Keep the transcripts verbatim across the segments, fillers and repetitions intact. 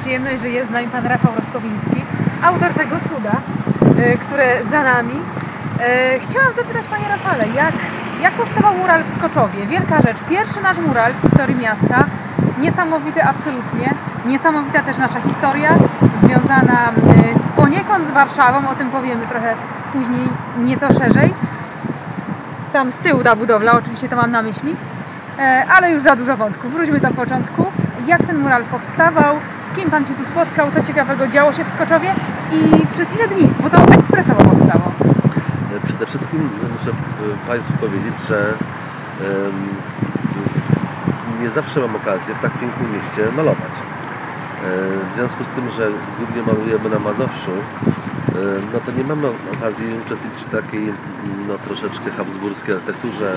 przyjemność, że jest z nami pan Rafał Roskowiński, autor tego cuda, które za nami. Chciałam zapytać panie Rafale, jak, jak powstawał mural w Skoczowie? Wielka rzecz, pierwszy nasz mural w historii miasta, niesamowity absolutnie, niesamowita też nasza historia, związana poniekąd z Warszawą, o tym powiemy trochę później nieco szerzej. Tam z tyłu ta budowla, oczywiście to mam na myśli, ale już za dużo wątków. Wróćmy do początku. Jak ten mural powstawał, z kim pan się tu spotkał, co ciekawego działo się w Skoczowie i przez ile dni, bo to ekspresowo powstało. Przede wszystkim muszę państwu powiedzieć, że nie zawsze mam okazję w tak pięknym mieście malować. W związku z tym, że głównie malujemy na Mazowszu, no to nie mamy okazji uczestniczyć w takiej no, troszeczkę habsburskiej architekturze.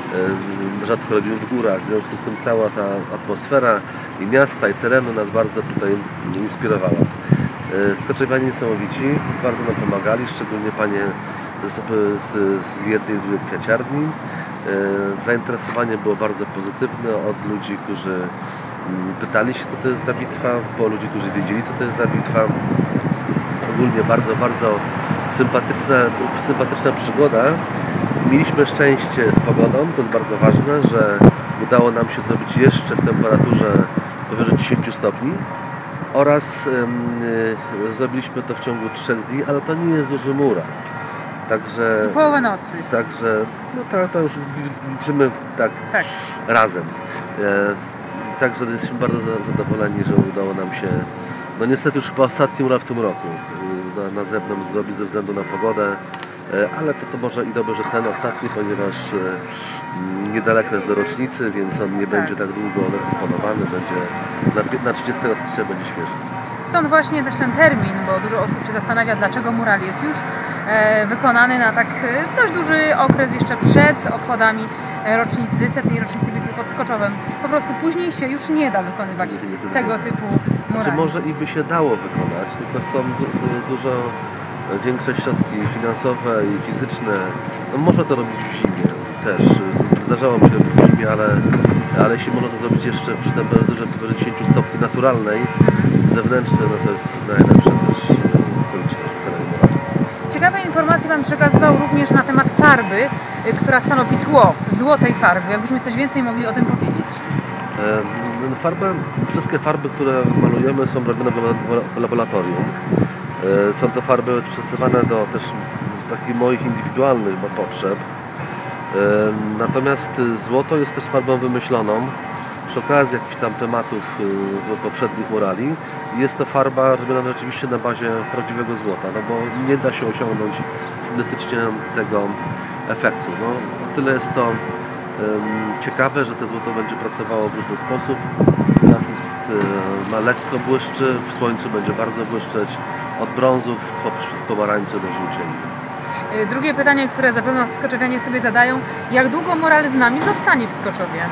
Rzadko robimy w górach, w związku z tym cała ta atmosfera i miasta, i terenu nas bardzo tutaj inspirowała. Skoczowianie niesamowici, bardzo nam pomagali, szczególnie panie z, z, z jednej i drugiej kwiaciarni. Zainteresowanie było bardzo pozytywne od ludzi, którzy pytali się, co to jest za bitwa, po ludzi, którzy wiedzieli, co to jest za bitwa. Ogólnie bardzo, bardzo sympatyczna, sympatyczna przygoda. Mieliśmy szczęście z pogodą, to jest bardzo ważne, że udało nam się zrobić jeszcze w temperaturze powyżej dziesięciu stopni oraz yy, zrobiliśmy to w ciągu trzech dni, ale to nie jest duży mural. Także, połowa nocy. Także no to, to już liczymy tak, tak. razem. E, także jesteśmy bardzo zadowoleni, że udało nam się, no niestety już chyba ostatni mural w tym roku na, na zewnątrz zrobić ze względu na pogodę. Ale to, to może i dobrze, że ten ostatni, ponieważ e, niedaleko jest do rocznicy, więc on nie tak. będzie tak długo eksponowany, będzie na, na trzydziestego stycznia będzie świeży. Stąd właśnie też ten termin, bo dużo osób się zastanawia, dlaczego mural jest już e, wykonany na tak e, dość duży okres jeszcze przed obchodami rocznicy, setnej rocznicy bitwy pod Skoczowem. Po prostu później się już nie da wykonywać nie tego typu murali. Znaczy może i by się dało wykonać, tylko są du dużo większe środki finansowe i fizyczne. No, można to robić w zimie też. Zdarzało mi się robić w zimie, ale, ale jeśli można to zrobić jeszcze przy temperaturze powyżej dziesięciu stopni naturalnej, zewnętrznej, no to jest najlepsze też okoliczność. Ciekawe informacje Pan przekazywał również na temat farby, która stanowi tło złotej farby. Jakbyśmy coś więcej mogli o tym powiedzieć? E, farba, wszystkie farby, które malujemy, są robione w laboratorium. Są to farby przystosowane do też takich moich indywidualnych potrzeb. Natomiast złoto jest też farbą wymyśloną przy okazji jakichś tam tematów poprzednich murali. Jest to farba robiona rzeczywiście na bazie prawdziwego złota, no bo nie da się osiągnąć syntetycznie tego efektu. No, o tyle jest to um, ciekawe, że to złoto będzie pracowało w różny sposób. Teraz jest, um, ma lekko błyszczy, w słońcu będzie bardzo błyszczeć, od brązów poprzez pomarańcze do żółcieni. Drugie pytanie, które zapewne skoczowianie sobie zadają, jak długo mural z nami zostanie w Skoczowie?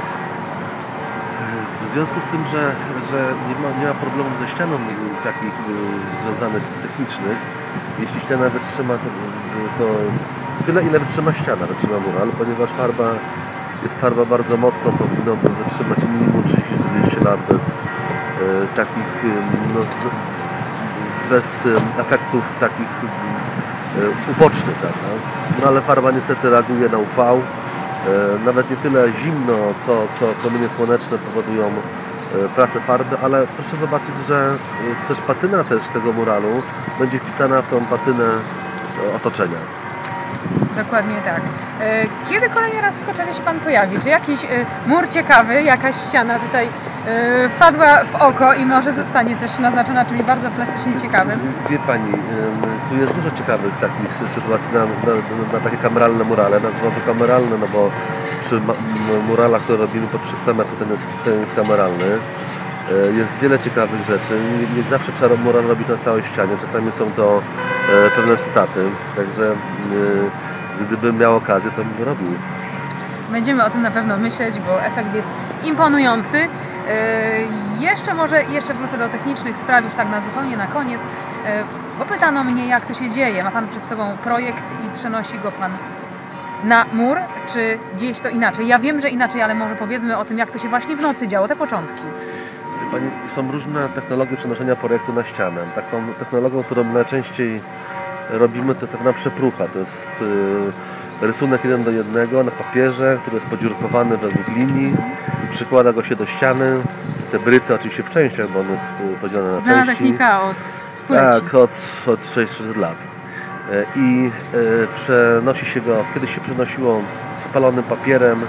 W związku z tym, że, że nie, ma, nie ma problemu ze ścianą takich związanych technicznych, jeśli ściana wytrzyma, to, to tyle, ile wytrzyma ściana, wytrzyma mural, ponieważ farba jest farba bardzo mocna, powinno wytrzymać minimum trzydzieści do czterdziestu lat bez e, takich no, bez efektów takich e, ubocznych, prawda? No ale farba niestety reaguje na U V. Nawet nie tyle zimno, co, co promienie słoneczne powodują pracę farby, ale proszę zobaczyć, że też patyna też tego muralu będzie wpisana w tą patynę otoczenia. Dokładnie tak. Kiedy kolejny raz w Skoczowie się Pan pojawi? Czy jakiś mur ciekawy, jakaś ściana tutaj wpadła w oko i może zostanie też naznaczona czymś bardzo plastycznie ciekawym? Wie Pani, tu jest dużo ciekawych takich sytuacji na, na, na takie kameralne murale. Nazywam to kameralne, no bo przy muralach, które robimy po trzysta metrów, ten jest, ten jest kameralny. Jest wiele ciekawych rzeczy. Nie, nie zawsze trzeba mural robić na całej ścianie. Czasami są to pewne cytaty. Także gdybym miał okazję, to bym robił. Będziemy o tym na pewno myśleć, bo efekt jest imponujący. Yy, jeszcze może jeszcze wrócę do technicznych spraw już tak na zupełnie na koniec, yy, bo pytano mnie, jak to się dzieje. Ma Pan przed sobą projekt i przenosi go Pan na mur, czy gdzieś to inaczej? Ja wiem, że inaczej, ale może powiedzmy o tym, jak to się właśnie w nocy działo, te początki. Pani, są różne technologie przenoszenia projektu na ścianę. Taką technologią, którą najczęściej robimy, to jest tak na przeprucha. To jest y, rysunek jeden do jednego na papierze, który jest podziurkowany według linii. Przykłada go się do ściany. Te bryty oczywiście w częściach, bo on jest y, podzielony na Znana części. technika od stuleci. Tak, od, od sześćset lat. Y, I y, przenosi się go, kiedyś się przenosiło spalonym papierem,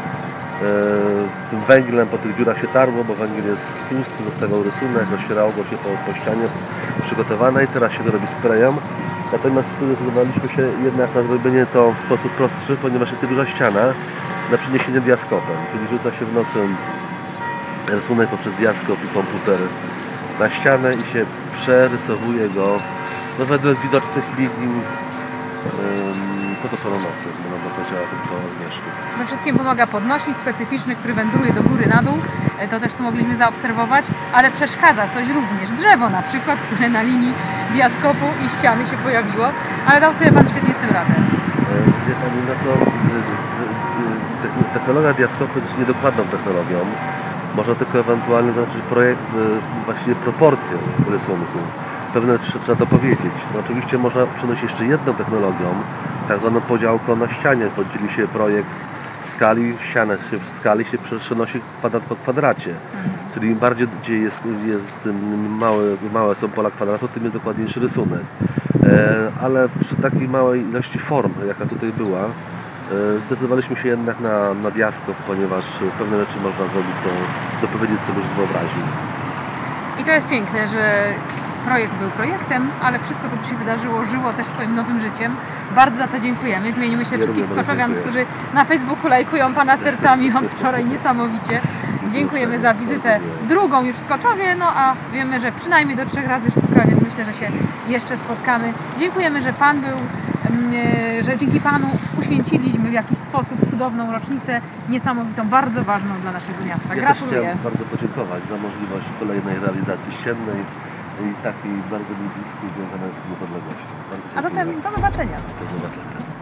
tym węglem po tych dziurach się tarło, bo węgiel jest tłusty, zostawał rysunek, rozcierało go się po, po ścianie przygotowane i teraz się to robi sprayem. Natomiast zdecydowaliśmy się jednak na zrobienie to w sposób prostszy, ponieważ jest to duża ściana, na przeniesienie diaskopem, czyli rzuca się w nocy rysunek poprzez diaskop i komputer na ścianę i się przerysowuje go no, wedle widocznych linii. To to są nocy, bo to działa tylko z wierzchu. We wszystkim pomaga podnośnik specyficzny, który wędruje do góry, na dół. To też tu mogliśmy zaobserwować, ale przeszkadza coś również. Drzewo na przykład, które na linii diaskopu i ściany się pojawiło, ale dał sobie Pan świetnie z tym radę. Wie Pani, no to technologia diaskopu jest niedokładną technologią. Można tylko ewentualnie zaznaczyć projekt, właściwie proporcje rysunku. Pewne rzeczy trzeba dopowiedzieć. No oczywiście można przenosić jeszcze jedną technologią, tak zwaną podziałką na ścianie. Podzieli się projekt w skali, ścianę się w skali się przenosi kwadrat po kwadracie. Czyli im bardziej gdzie jest, jest małe, małe są pola kwadratu, tym jest dokładniejszy rysunek. E, ale przy takiej małej ilości form, jaka tutaj była, e, zdecydowaliśmy się jednak na, na diaskop, ponieważ pewne rzeczy można zrobić, to dopowiedzieć sobie już z wyobraźni. I to jest piękne, że projekt był projektem, ale wszystko, co tu się wydarzyło, żyło też swoim nowym życiem. Bardzo za to dziękujemy. W imieniu myślę wszystkich skoczowian, którzy na Facebooku lajkują Pana sercami od wczoraj niesamowicie. Dziękujemy za wizytę drugą już w Skoczowie, no a wiemy, że przynajmniej do trzech razy sztuka, więc myślę, że się jeszcze spotkamy. Dziękujemy, że Pan był, że dzięki Panu uświęciliśmy w jakiś sposób cudowną rocznicę, niesamowitą, bardzo ważną dla naszego miasta. Ja Gratuluję. też chciałem bardzo podziękować za możliwość kolejnej realizacji ściennej i takiej bardzo mi bliskiej związanej z niepodległością. Bardzo A zatem dziękuję. do zobaczenia. Do zobaczenia.